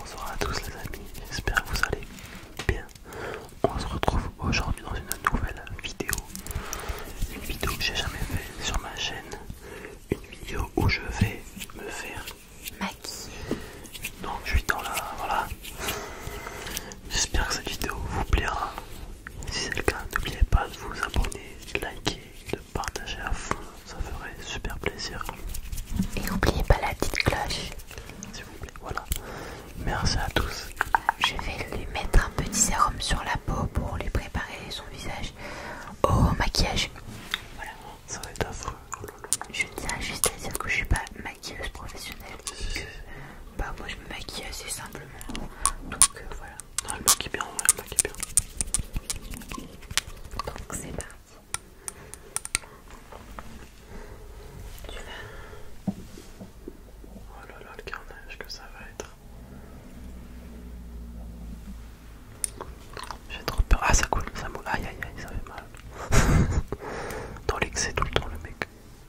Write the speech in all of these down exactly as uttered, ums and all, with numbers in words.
Bonsoir à tous les amis, j'espère que vous allez bien. On se retrouve aujourd'hui dans une nouvelle vidéo. Une vidéo que j'ai jamais fait sur ma chaîne. Une vidéo où je vais me faire maquiller. Donc je suis dans la... voilà. J'espère que cette vidéo vous plaira. Si c'est le cas, n'oubliez pas de vous abonner, de liker, de partager à fond. Ça ferait super plaisir. Et n'oubliez pas la petite cloche. S'il vous plaît, voilà. Merci à tous. Je vais lui mettre un petit sérum sur la peau pour lui préparer son visage au maquillage. Voilà. Ça va être affreux. Je tiens juste à dire que je suis pas maquilleuse professionnelle. Que, bah moi je me maquille assez simplement. Donc euh, voilà. Non, elle maquille bien, ouais, elle maquille bien. Donc c'est parti. Tu vas. Oh là là, le carnage que ça va être. J'ai trop peur. Ah, ça coule, ça moule. Aïe aïe aïe, ça fait mal. Dans l'excès tout le temps, le mec.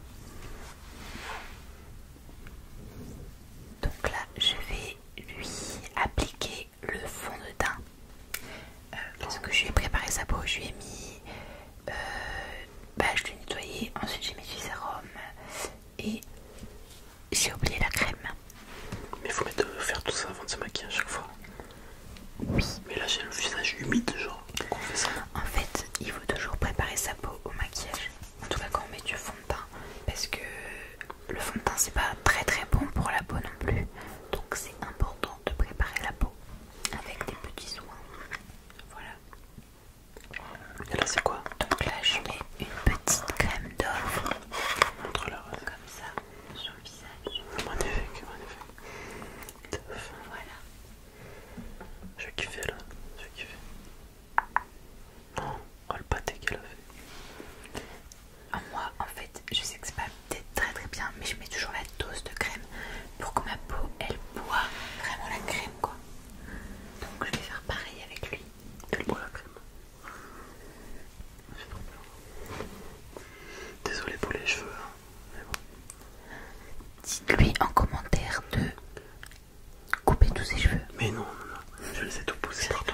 Donc là je vais lui appliquer le fond de teint. Euh, parce que je lui ai préparé sa peau, je lui ai mis. Euh, bah je l'ai nettoyé, ensuite j'ai mis du sérum et j'ai oublié la crème. Mais faut mettre, euh, faire tout ça avant de se maquiller à chaque fois. Oui. Mais là j'ai le visage humide, genre. Pourquoi on fait ça? En fait, il faut toujours préparer sa peau au maquillage. En tout cas quand on met du fond de teint. Parce que le fond de teint c'est pas très très bon pour la peau non plus. Donc c'est important de préparer la peau avec des petits soins. Voilà. Et là c'est quoi? Donc là je mets une petite crème d'or. Montre-leur. Comme ça sur le visage. Magnifique, magnifique. Voilà. Je vais kiffer là, je vais kiffer. Oh, oh le pâté qu'elle a fait. Ah, moi en fait je sais que c'est pas peut-être très très bien, mais je mets toujours la dose de crème pour que ma peau elle boit vraiment la crème quoi. Donc je vais faire pareil avec lui. Elle boit la crème. J'ai trop peur. Désolé pour les cheveux, hein. Mais bon. Dites-lui en commentaire de couper tous ses cheveux. Mais non, non, non, je les ai tout poussés partout.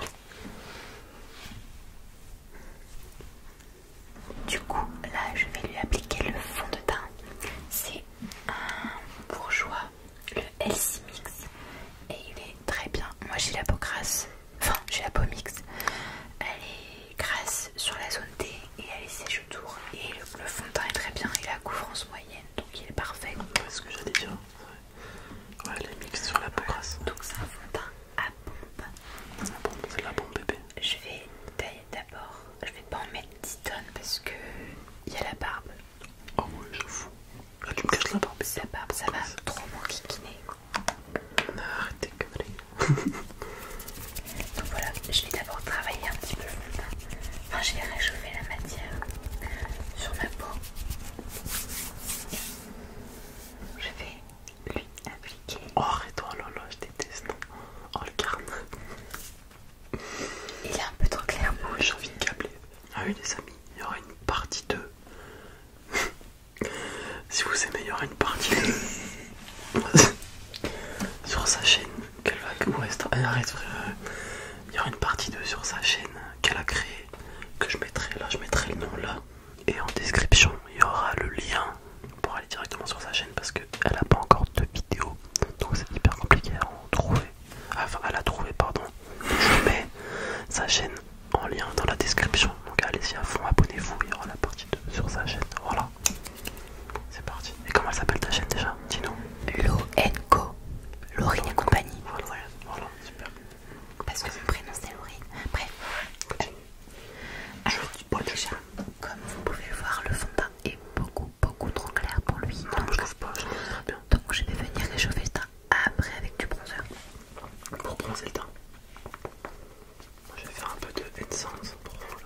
Du coup là je vais lui appliquer le fond de teint. C'est un bourgeois, le Healthy Mix, et il est très bien. Moi j'ai la peau grasse, enfin j'ai la peau mixte. Elle est grasse sur la zone T et elle est sèche autour. Et le, le fond de teint est très bien, il a la couvrance moyenne, donc il est parfait. Ouais, ce que j'allais dire. Ouais, ouais, elle est mixte sur la peau grasse. Donc c'est un fond de teint à pompe. Ah bon, c'est de la bombe bébé. Je vais tailler d'abord, je vais pas en mettre dix tonnes parce que il y a la barbe. Oh ouais, j'avoue. Là tu me casses la barbe. La barbe ça va trop m'enquiquiner. Arrête tes conneries. Donc voilà, je vais d'abord travailler un petit peu le fond de teint. Enfin, je vais réchauffer la matière sur ma peau. Je vais lui appliquer. Oh arrête, oh là là, je déteste. Oh le carne. Il est un peu trop clair. J'ai envie de câbler. Ah oui les amis, il y aura une partie deux. Si vous aimez, il y aura une partie deux. Sur sa chaîne qu'elle va... Ouais, c'est- eh, arrête frère. Il y aura une partie deux sur sa chaîne qu'elle a créée, que je mettrai là, je mettrai le nom là. Et en description, il y aura le lien pour aller directement sur sa chaîne parce qu'elle n'a pas encore de vidéo. Donc c'est hyper compliqué à en trouver. Enfin, à la trouver, pardon. Je mets sa chaîne en lien dans la description. Donc allez-y à fond, abonnez-vous, il y aura la partie deux sur sa chaîne. Voilà. C'est parti. Et comment elle s'appelle ta chaîne déjà? Dis-nous. Lo and Co. Laurine et compagnie. Voilà, voilà, super. Parce que mon prénom c'est Laurine. Bref. Continue. Alors, Bon, déjà, comme vous pouvez le voir, le fond de teint est beaucoup, beaucoup trop clair pour lui. Non, moi je trouve pas, je trouve très bien. Donc je vais venir réchauffer le teint après avec du bronzer. Pour bronzer le teint. Je vais faire un peu de head sounds pour voilà.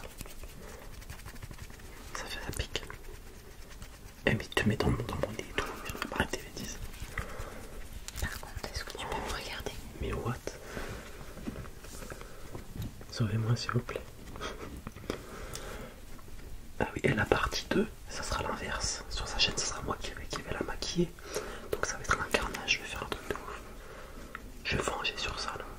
Ça fait ça pique. Eh mais tu te mets dans, mon- dans mon nez et tout, arrête tes bêtises. Par contre, est-ce que tu peux me regarder? Mais what? Sauvez-moi s'il vous plaît. Ah oui, et la partie deux, ça sera l'inverse. Sur sa chaîne, ça sera moi qui vais, qui vais la maquiller. Donc ça va être un carnage, je vais faire un truc de ouf. Je vais venger sur ça là.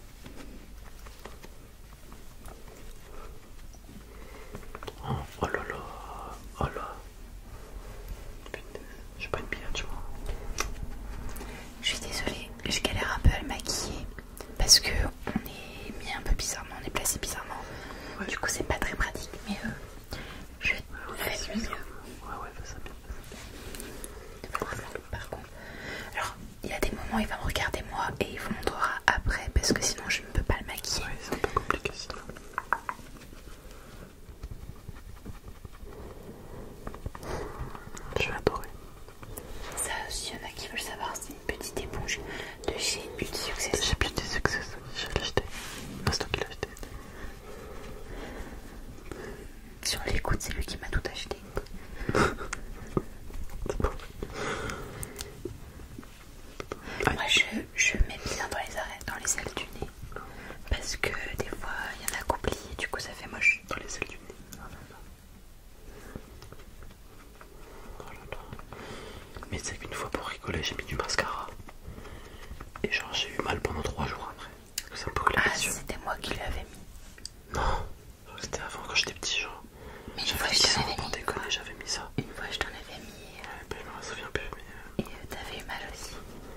Et c'est qu'une fois pour rigoler, j'ai mis du mascara. Et genre, j'ai eu mal pendant trois jours après. Parce que ça me bouclait Ah, les yeux. c'était moi qui l'avais mis. Non, c'était avant quand j'étais petit, genre. Mais une fois, je dix t'en ans, avais pour mis. déconner, j'avais mis ça. Une fois, je t'en avais mis. Ouais, bah, je me souviens plus, mais. Et euh, t'avais eu mal aussi.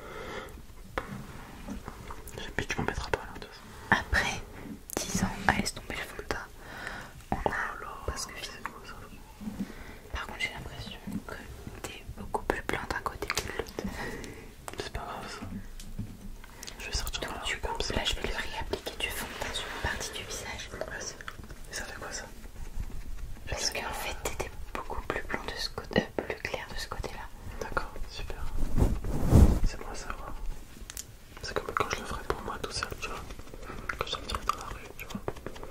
Euh, J'ai tu m'en mettras pas là, de toute façon. Après dix ans, à laisse tomber le fond de teint. On Oh a là là, presque c'est fini. quoi ça? Par contre, j'ai l'impression que t'es beaucoup plus blanc d'un côté que de l'autre. C'est pas grave ça. Je vais sortir Donc, dans la du rue coup, comme ça. là, je vais lui réappliquer du fond de teint sur une partie du visage. Vas-y. Et ça fait quoi ça? Parce qu'en fait, t'étais beaucoup plus blanc de ce côté, euh, plus clair de ce côté-là. D'accord, super. C'est bon à savoir. C'est comme quand je le ferai pour moi tout seul, tu vois. Quand je sortirai dans la rue, tu vois.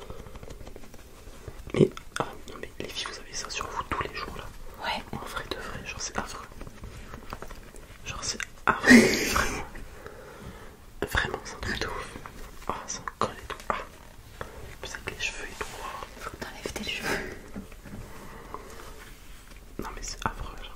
Mais, ah, non mais les filles, vous avez ça sur vous tous les jours là. Ouais. En vrai de vrai, genre c'est affreux. Genre c'est affreux, vraiment. Vraiment, c'est un truc de ouf. Ah, ça me colle et tout. Ah, plus avec les cheveux et tout. Ah. Faut que t'enlèves tes cheveux. Non mais c'est affreux, genre.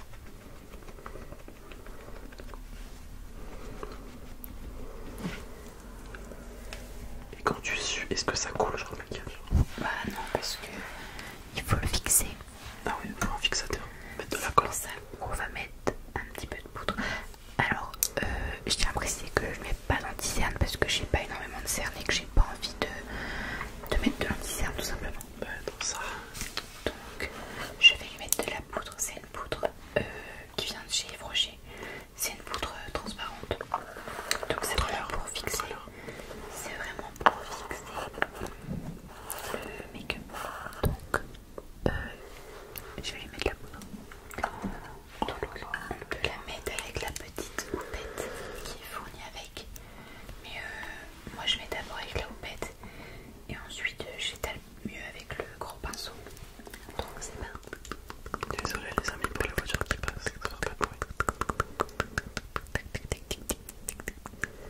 Et quand tu sues, est-ce que ça coule genre le maquillage? Bah non, parce que il faut le fixer. Ah oui, pour un fixateur. Mettre de la colle. Pour ça, on va mettre un petit peu de poudre. Alors, euh, je tiens à préciser que je mets pas d'anti-cerne parce que j'ai pas énormément de cerne et que j'ai pas envie de, de mettre de l'anti-cerne tout simplement. Bah dans ça. Donc, je vais lui mettre de la poudre. C'est une poudre euh, qui vient de chez Yves Rocher. C'est une poudre euh, transparente. Donc, c'est vraiment pour fixer. C'est vraiment pour fixer le make-up. Donc, euh, je vais lui mettre la poudre. Donc, on peut la mettre avec la petite houppette qui est fournie avec. Mais euh, moi, je mets d'abord avec la houppette et ensuite euh, j'étale mieux avec le gros pinceau. Donc, c'est parti. Désolé les amis pour les voitures qui passent, ça fera pas de bruit. Tac, tac, tac, tac, tac, tac, tac.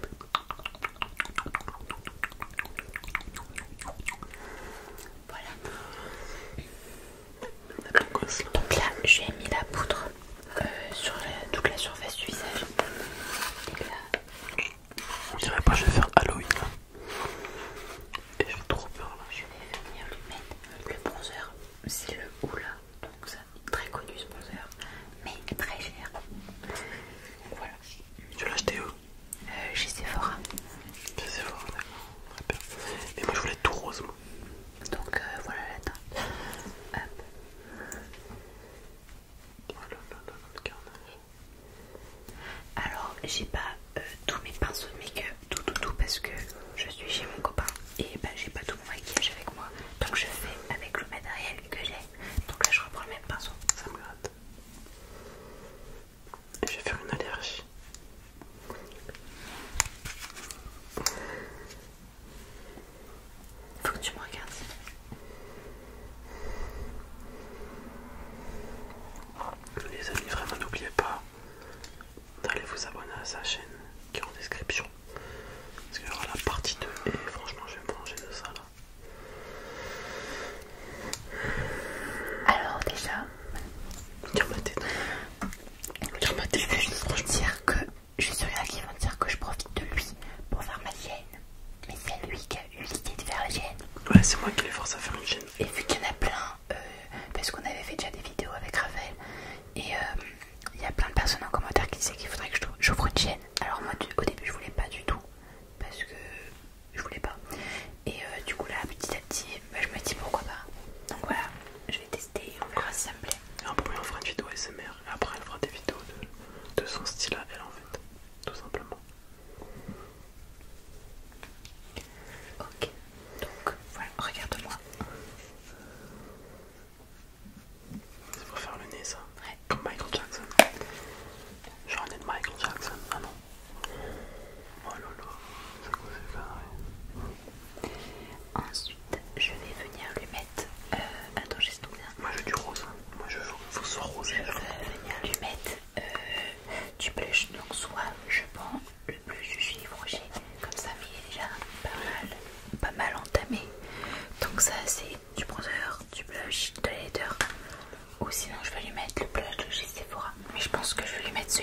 Voilà. La petite gosse là. Donc là, j'ai mis la poudre euh, sur la- toute la surface du visage. Et là, On dirait pas je vais faire Halloween là. Et j'ai trop peur là. je vais venir lui mettre le bronzer. C'est le Oula, donc ça, très connu ce bronzer, mais très cher. Donc voilà. Tu l'as acheté où? Euh, chez Sephora. Je sais pas, d'accord. Très bien. Mais moi je voulais tout rose moi. Donc euh, voilà la teinte. Hop. Oh là là là, le carnage. Alors, j'ai pas euh, tous mes pinceaux de make-up, tout tout tout, parce que je suis chez mon copain et bah j'ai pas tout mon maquillage avec moi. Donc je fais avec le matériel que j'ai. Donc là, je reprends le même pinceau. Ça me gratte. Et je vais faire une allergie. Faut que tu me regardes. Les amis, vraiment n'oubliez pas d'aller vous abonner à sa chaîne qui est en description. Parce qu'il y aura la partie deux et franchement je vais me manger de ça là. Alors déjà, Regarde ma tête. Regarde ma tête. je vais juste vous dire que je suis sûre qu'il y en a qui vont dire que je profite de lui pour faire ma chaîne. Mais c'est lui qui a eu l'idée de faire la chaîne. Ouais, c'est moi qui les force à faire une chaîne. Et vu qu'il y en a plein, euh, parce qu'on avait fait déjà des vidéos avec Raphaël, et euh, il y a plein de personnes en commentaire qui disaient qu'il faudrait que je trou- j'ouvre une chaîne. Alors moi du- au début je voulais pas du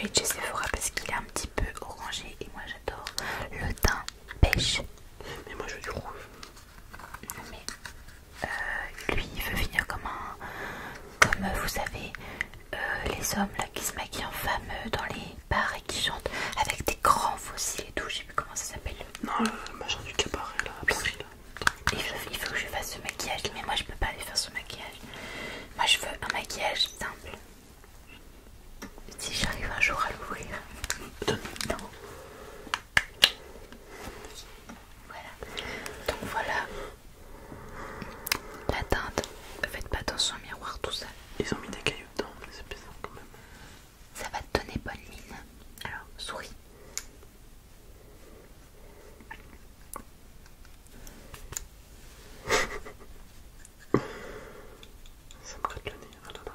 celui de chez Sephora parce qu'il est un petit peu orangé et moi j'adore le teint pêche. Mais moi je veux du rouge. Mais euh, lui il veut finir comme un... Comme euh, vous savez, euh, les hommes là qui se maquillent en femme euh, dans les bars et qui chantent avec des grands fossiles et tout, je sais plus comment ça s'appelle. Non, le machin du cabaret là, à Paris là. Il faut, il faut que je fasse ce maquillage, mais moi je peux pas aller faire ce maquillage. Moi je veux un maquillage simple. Si j'arrive un jour à l'ouvrir. Non. Voilà. Donc voilà. La teinte. Faites pas attention au miroir, tout ça. Ils ont mis des cailloux dedans, mais c'est bizarre quand même. Ça va te donner bonne mine. Alors, souris. Ça me gratte le nez, ah là là.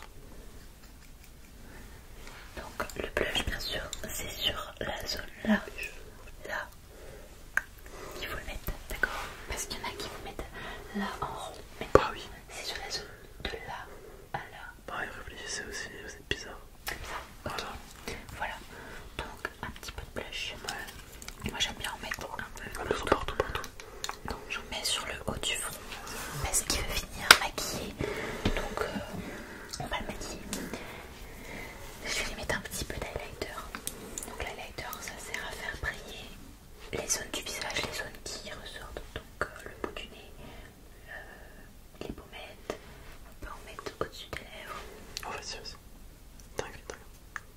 Donc le blush bien sûr c'est sur la zone là, là, il faut le mettre, d'accord? Parce qu'il y en a qui vont mettre là en rond, mais bah oui, c'est sur la zone de là à là. bah oui, réfléchissez aussi, vous êtes bizarre. Comme ça, ok. Voilà. Voilà, donc un petit peu de blush. Ouais. Moi j'aime bien en mettre un peu Un peu partout, partout. Non, j'en mets sur le haut du front parce qu'il veut finir maquillé, donc euh, on va le maquiller. Je vais lui mettre un petit peu d'highlighter. Donc l'highlighter ça sert à faire briller les zones du visage, les zones qui ressortent. Donc euh, le bout du nez, euh, les pommettes, on peut en mettre au-dessus des lèvres. Oh vas-y, vas-y. T'inquiète, t'inquiète.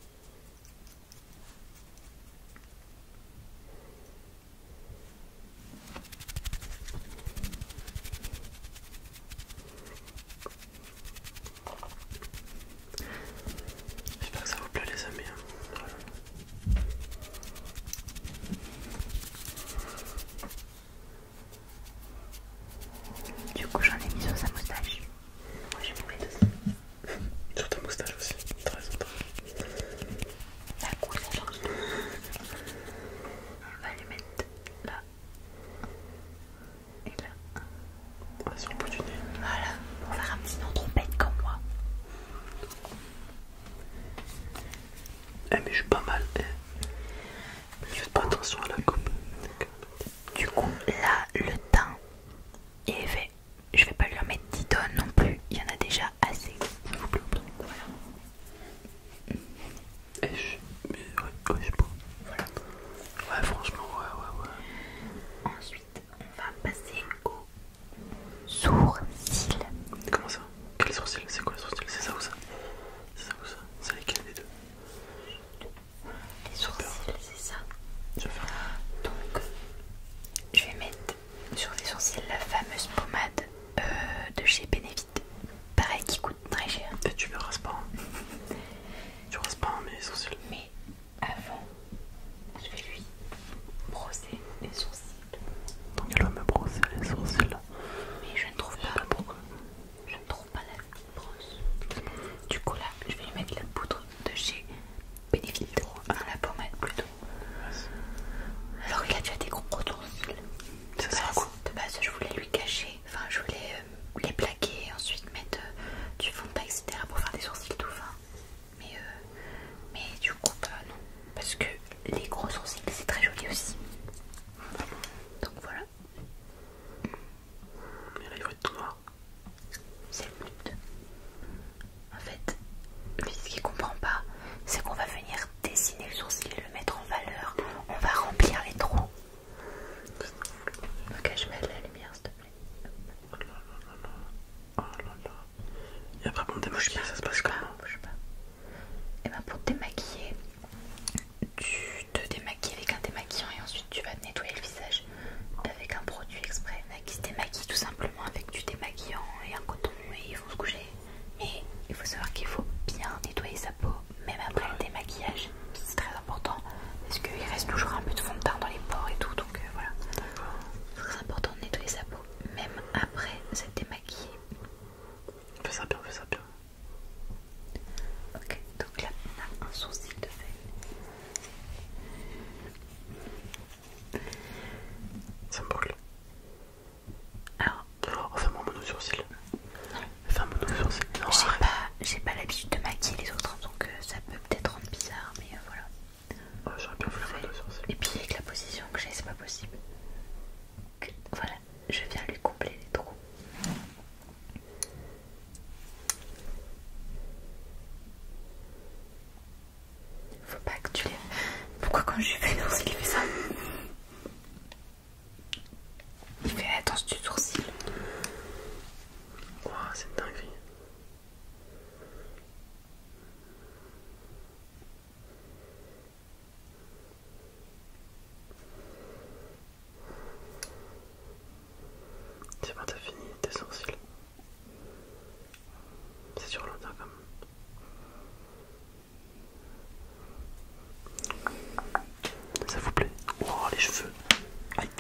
J'espère que ça vous plaît les amis. Voilà. Du coup j'en ai mis sur sa moustache. Moi je vais vous mettre aussi. Sur ta moustache aussi, très raison, t'as raison. La coupe ça change tout. On va les mettre là et là. Ouais, sur le bout du nez. Voilà, pour faire un petit nom trompette comme moi. Eh mais je suis pas mal, eh. Faites pas attention à la coupe. Du coup, là, le teint est fait. Je vais pas lui en mettre dix tonnes non plus. Il y en a déjà assez. Voilà. Eh je... Mais ouais, ouais, je sais pas. Voilà. Ouais, franchement, ouais, ouais, ouais. Ensuite, on va passer au sourcil. Comment ça? Quel sourcil? C'est quoi le sourcil? C'est ça ou ça? C'est ça ou ça? C'est lesquels les deux? quand je lui fais les sourcils, il fait ça. Il fait la danse du sourcil. Wow, c'est une dinguerie. C'est bon, t'as fini tes sourcils. C'est sur l'autre comme. Ça vous plaît? Wow, les cheveux. Aïe.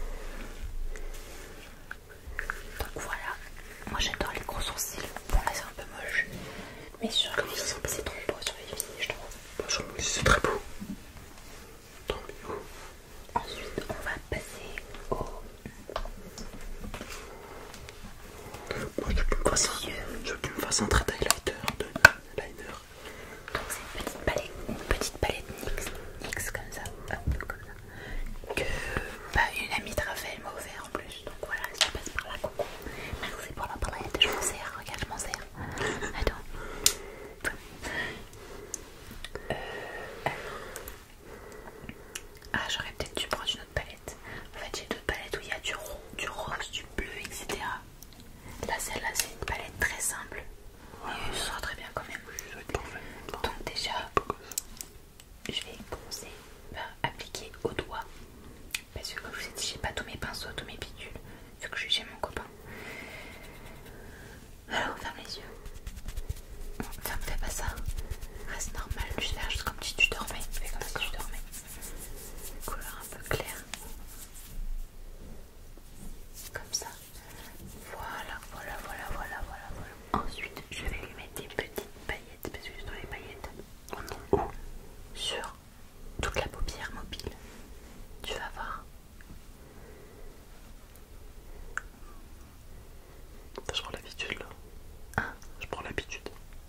Donc voilà, moi j'adore les gros sourcils. Bon là c'est un peu moche, mais sur les filles c'est trop beau sur les filles je trouve. Bah, je trouve que c'est très beau. Tant mieux. Ensuite on va passer au... Moi je veux qu'il me fasse un, je veux qu'il me fasse un trait highlighter de liner. Donc c'est une petite palette, une petite palette NYX, NYX comme ça, hop, comme ça. Que bah, une amie de Raphaël m'a offert en plus. Donc voilà, ça passe par là, coucou. Merci pour la palette, je m'en sers, regarde, je m'en sers. Attends. Euh, ah, j'aurais peut-être dû prendre une autre palette. En fait, j'ai d'autres palettes où il y a du, ro du rose, du bleu, et cetera. Là, celle-là, c'est une palette très simple. Ouais, mais ce sera très bien quand même. Ça va être parfait. Donc déjà, je vais commencer par appliquer au doigt. Parce que comme je vous ai dit, j'ai pas tous mes pinceaux, tous mes pilules. Vu que je suis chez mon copain. Alors, ferme les yeux. Non, ferme, fais pas ça. Reste normal. Je vais faire juste comme si tu dormais. Fais comme si tu dormais. Couleur un peu claire. Comme ça. Voilà, voilà, voilà, voilà, voilà, voilà. Ensuite, je vais lui mettre des petites paillettes. Parce que je dois les paillettes. Oh non. Oh. Sur toute la paupière mobile. Tu vas voir. Je prends l'habitude là. Hein? Je prends l'habitude.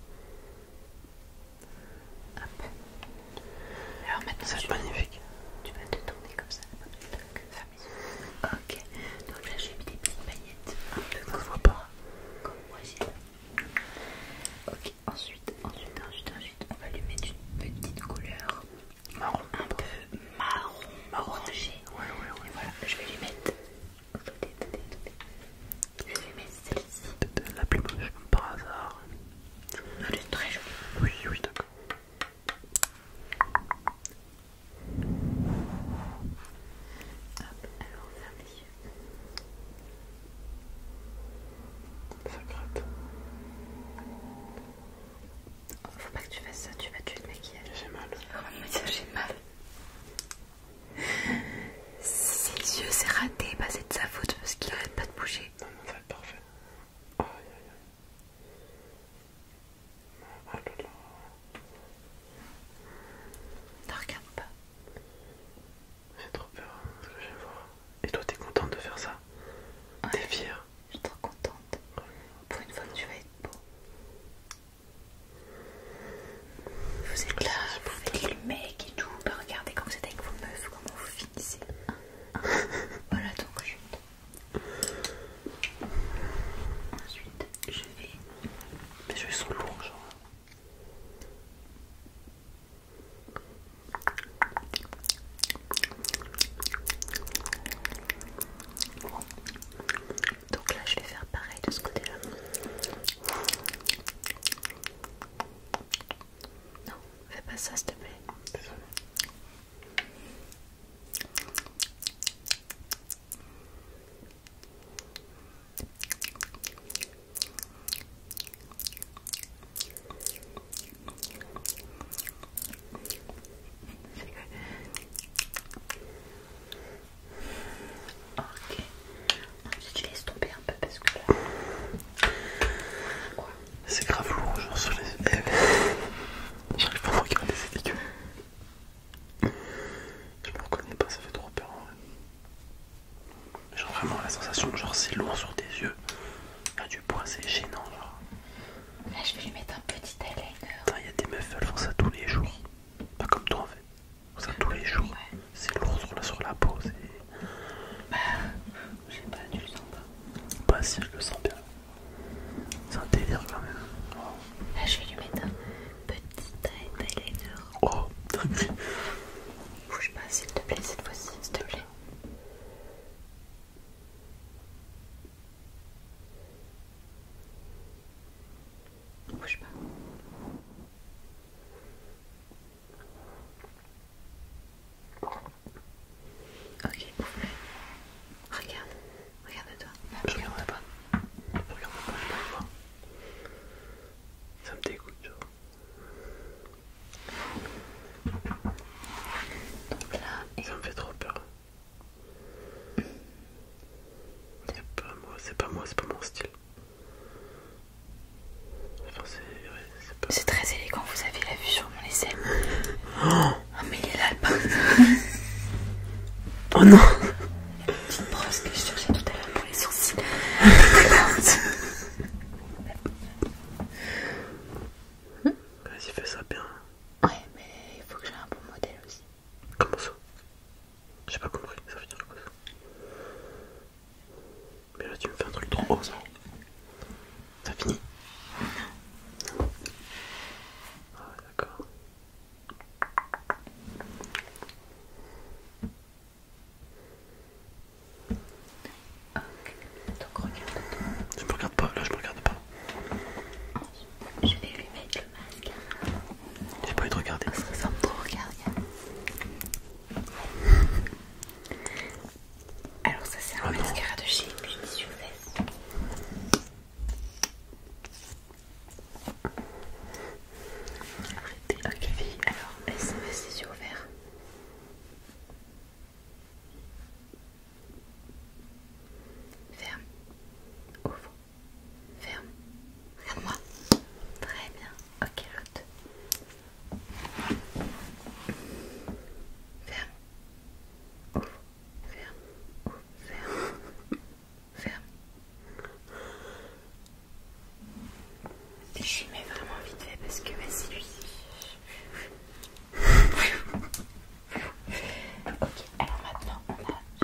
Hop. Alors maintenant, C'est tu, magnifique. tu vas te tourner comme ça. Ferme les yeux. Ok. Donc là, j'ai mis des petites paillettes. Un peu Ça comme se voit pas. Comme moi, j'ai. Ok. Ensuite, ensuite, ensuite, ensuite, on va lui mettre une petite couleur Marron. un peu marron, orangé. Ouais, ouais, ouais. Et voilà, je vais lui mettre. Attendez, attendez, attendez. Je vais lui mettre celle-ci. La plus moche comme par hasard. Elle est très jolie. Oui, oui, d'accord. Hop, alors on ferme les yeux. Ça gratte. Oh, faut pas que tu fasses ça, tu vas tuer le maquillage. J'ai mal. Il va vraiment me dire j'ai mal. Si ses yeux c'est raté, bah c'est de sa faute parce qu'il arrête pas de bouger. Non, non, ça va être parfait. Aïe, aïe, aïe. Oh là là. Ne regarde pas. J'ai trop peur hein, ce que je vais voir. Et toi, t'es contente de faire ça? Ouais. T'es fière? Je suis trop contente. Pour une fois que tu vas être beau. Vous êtes là, vous faites les mecs et tout. Bah regardez quand vous êtes avec vos meufs, comment vous finissez. Voilà donc chute. Ensuite, je vais... Mes yeux sont lourds, genre. Donc là, je vais faire pareil de ce côté-là. Non, fais pas ça s'il te plaît. Désolé. Ok. Ensuite, je laisse tomber un peu parce que là... Quoi? C'est grave lourd, genre sur les. Eh, j'arrive pas à me regarder, c'est dégueu. Je me reconnais pas, ça fait trop peur en vrai. Genre vraiment la sensation que genre c'est lourd sur tes yeux. Là du poids, c'est gênant genre. Là, je vais lui mettre un petit eyeliner. Putain, y a des meufs, elles font ça tous les jours. Pas comme toi en fait. Elles font ça tous les jours. Ouais. C'est lourd sur la, sur la peau, c'est. Bah, je sais pas, tu le sens pas. Bah si, je le sens bien. C'est un délire quand même. Oh, Là, je vais lui mettre un petit eyeliner. oh dingue. Bouge Donc là, et... Ça me fait trop peur. C'est pas moi, c'est pas moi, c'est pas mon style. Enfin, c'est... Ouais, c'est pas... C'est très élégant, vous avez la vue sur mon aisselle. Oh, oh mais il est là le pince. oh non. La petite brosse que je cherchais tout à l'heure pour les sourcils. Vas-y, fais ça bien. Ouais, mais il faut que j'ai un bon modèle aussi. Comment ça? J'ai pas compris, ça veut dire quoi ça? Mais là tu me fais un truc trop haut, ça. T'as fini? Ah d'accord. Ok, donc regarde. Je me regarde pas, là je me regarde pas. Je vais lui mettre le masque. J'ai pas envie de regarder. Ça ressemble trop, regarde, regarde. Alors ça c'est un Ah non. mascara de chez Beauty Surface. Arrêtez, ok. Alors laisse les yeux ouverts. Ferme. Ouvre. Ferme. Regarde-moi. Très bien. Ok, l'autre. Ferme. Ouvre. Ferme. Ouvre. Ferme. Ferme. J'y mets vraiment vite fait parce que vas-y lui. Ok, alors maintenant on a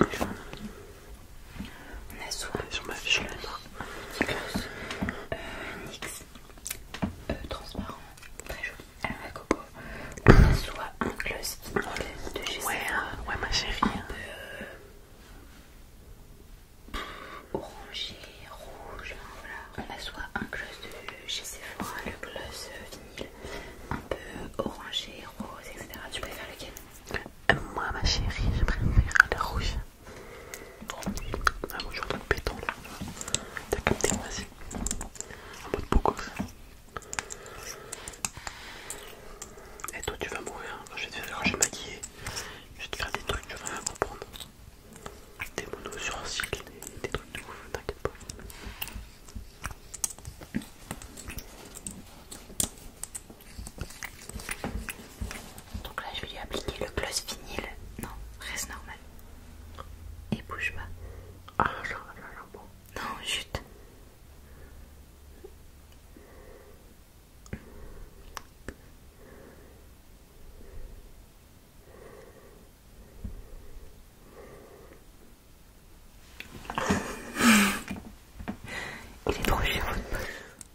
on a soit Sur ma fiche, j'en ai marre. petit gloss euh, NYX euh, transparent, très joli à la coco. On a soit un gloss vinyle de chez Ouais, Sephora, ouais ma chérie. un peu euh, orangé, rouge, hein, voilà. On a soit un gloss de chez Sephora, le gloss euh, vinyle, un peu orangé, rose, et cetera. Tu préfères lequel? Euh, Moi ma chérie, je préfère le rouge. Ah moi je suis en train de pétant là. T'as capté, vas-y. En mode beau gosse. Et toi tu vas mourir. Quand je vais te faire, quand je vais te maquiller, je vais te faire des trucs, tu vas rien comprendre. Des monos sourcils, des, des trucs de ouf, t'inquiète pas. Donc là je vais lui appliquer le gloss vinyle. Non, reste normal. Et bouge pas. Ah là là là là, bon. Non, chut. Il est trop chiant votre poche.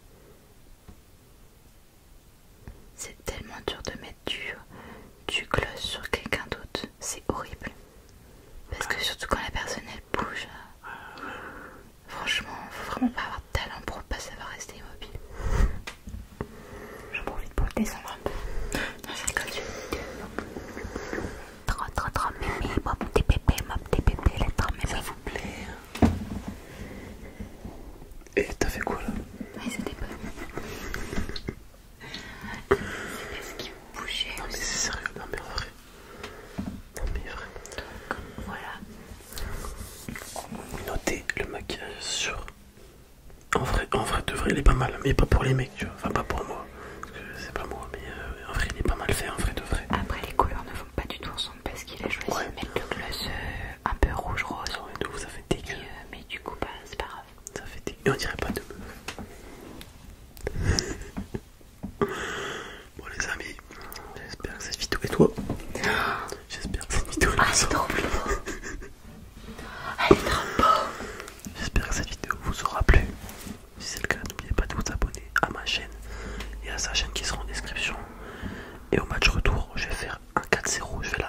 C'est tellement dur de mettre du, du gloss sur quelqu'un d'autre. C'est horrible. Parce que surtout quand la personne elle bouge. Franchement, faut vraiment pas avoir de talent pour pas savoir rester immobile. J'en profite pour le descendre un peu. Non, je rigole. Trop, trop, trop, mémé, mon petit bébé, mon petit bébé, les trop mémé. Ça vous plaît? Et t'as fait quoi là? Oui, c'était pas. C'est parce qu'il bougeait. Non mais c'est sérieux, non mais vrai. Non mais vrai. Donc voilà. Notez le maquillage sur... En vrai, en vrai de vrai il est pas mal, mais pas pour les mecs, tu vois. Enfin pas pour moi, parce que c'est pas moi, mais euh, en vrai il est pas mal fait, en vrai de vrai. Après les couleurs ne vont pas du tout ensemble parce qu'il a choisi Ouais. de mettre le gloss euh, un peu rouge rose. Non, et de ouf, ça fait Et, dégueu. euh, mais du coup, bah, c'est pas grave. Ça fait dégueu. Et on dirait pas de meuf. Bon les amis, j'espère que cette vidéo... Et toi? J'espère que cette vidéo... Ah, c'est trop beau. Elle est trop beau. J'espère que cette vidéo vous aura plu. Si c'est le cas, n'oubliez pas de vous abonner à ma chaîne et à sa chaîne qui sera en description. Et au match retour, je vais faire un quatre zéro. Je vais la